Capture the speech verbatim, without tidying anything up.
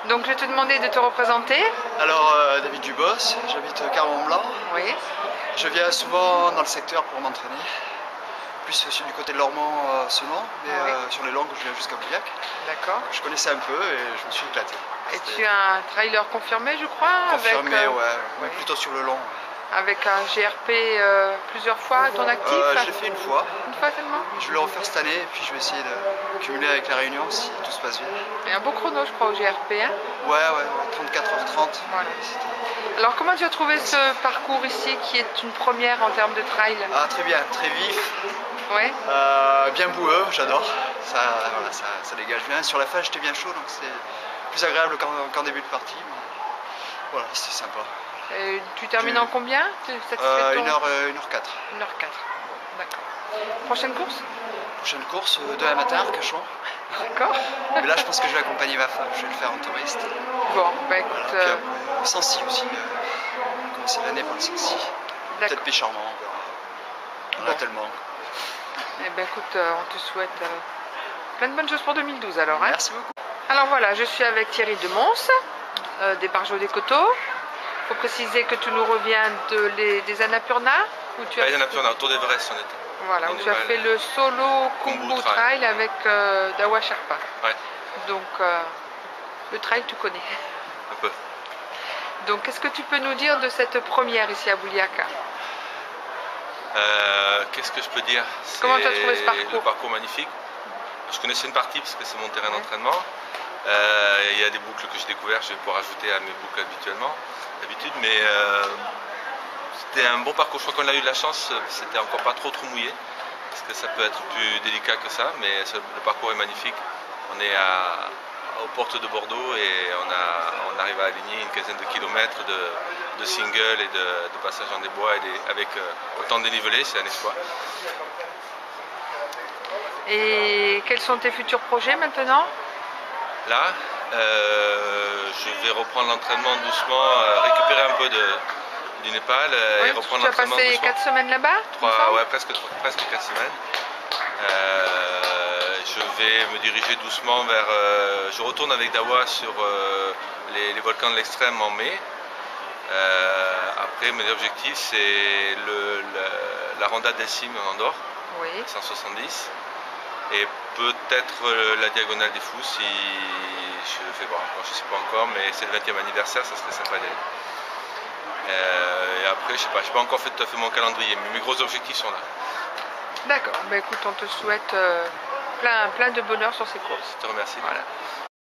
Donc je vais te demander de te représenter. Alors euh, David Dubos, j'habite Carmont-Blanc. Oui. Je viens souvent dans le secteur pour m'entraîner. Plus aussi du côté de Lormont euh, seulement, mais Ah oui. euh, sur les Langues je viens jusqu'à Bouillac. D'accord. Je connaissais un peu et je me suis éclaté. Et tu es un trailer confirmé, je crois. Confirmé, avec, euh, ouais, oui. ouais, plutôt sur le long. Avec un G R P euh, plusieurs fois à ton actif. Euh, je l'ai fait une fois. Une fois seulement. Je vais le refaire cette année et puis je vais essayer de cumuler avec la Réunion si tout se passe bien. Il y a un beau chrono, je crois, au G R P. Hein. Ouais, ouais, ouais, trente-quatre heures trente. Voilà. Alors comment tu as trouvé ce parcours ici qui est une première en termes de trail? Ah, très bien, très vif. Ouais. Euh, bien boueux, j'adore. Ça, voilà, ça, ça dégage bien. Sur la fin, j'étais bien chaud, donc c'est plus agréable qu'en qu'en début de partie. Mais voilà, c'était sympa. Et tu termines Tu- en combien? Tu es satisfait Euh, de ton- une heure, euh, une heure quatre. une heure quatre. D'accord. Prochaine course? Prochaine course, euh, demain matin, Arcachon. D'accord. Mais là, je pense que je vais accompagner ma femme. Je vais le faire en touriste. Bon, bah écoute. Voilà. Puis euh, après, Sancy aussi. Euh, commencer l'année par le Sancy. D'accord. Peut-être Pécharmant, on verra. On en a Bon. tellement. Eh ben écoute, euh, on te souhaite euh, plein de bonnes choses pour deux mille douze alors. Hein. Merci beaucoup. Alors voilà, je suis avec Thierry de Mons, euh, des Barjots des Coteaux. Il faut préciser que tu nous reviens de les, des Annapurna. Où tu as, Ah, il y en a plus, on a autour d'Everest on était. voilà, où tu as Népal. fait le solo Khumbu Khumbu Trail. Trail avec euh, Dawa Sherpa. Ouais, Donc euh, le trail tu connais. un peu. Donc qu'est-ce que tu peux nous dire de cette première ici à Bouillac? Euh, Qu'est-ce que je peux dire? Comment tu as trouvé ce C'est parcours? Le parcours magnifique. Je connaissais une partie parce que c'est mon terrain Ouais. d'entraînement. Euh, Il y a des boucles que j'ai découvertes, je vais pouvoir ajouter à mes boucles habituellement, d'habitude, mais euh, c'était un bon parcours. Je crois qu'on a eu de la chance, c'était encore pas trop trop mouillé, parce que ça peut être plus délicat que ça, mais ce- le parcours est magnifique. On est à, aux portes de Bordeaux et on, a, on arrive à aligner une quinzaine de kilomètres de, de singles et de, de passages dans des bois et des- avec euh, autant de dénivelé, c'est un exploit. Et quels sont tes futurs projets maintenant? Là, euh, je vais reprendre l'entraînement doucement, euh, récupérer un peu de, du Népal euh, Oui, et reprendre tu as l'entraînement passé doucement. quatre semaines là-bas? il me Trois, semble ouais, presque, presque quatre semaines. Euh, je vais me diriger doucement vers... euh, je retourne avec Dawa sur euh, les, les volcans de l'extrême en mai. Euh, après, mes objectifs, c'est le, le- la Ronda des Cimes en Andorre, Oui. cent soixante-dix. Et peut-être euh, la Diagonale des Fous si je fais voir encore, je ne sais pas encore, mais c'est le vingtième anniversaire, ça serait sympa d'y aller. Euh, et après, je sais pas, je n'ai pas encore fait tout à fait mon calendrier, mais mes gros objectifs sont là. D'accord. Bah, écoute, on te souhaite euh, plein, plein de bonheur sur ces courses. Je te remercie. Voilà.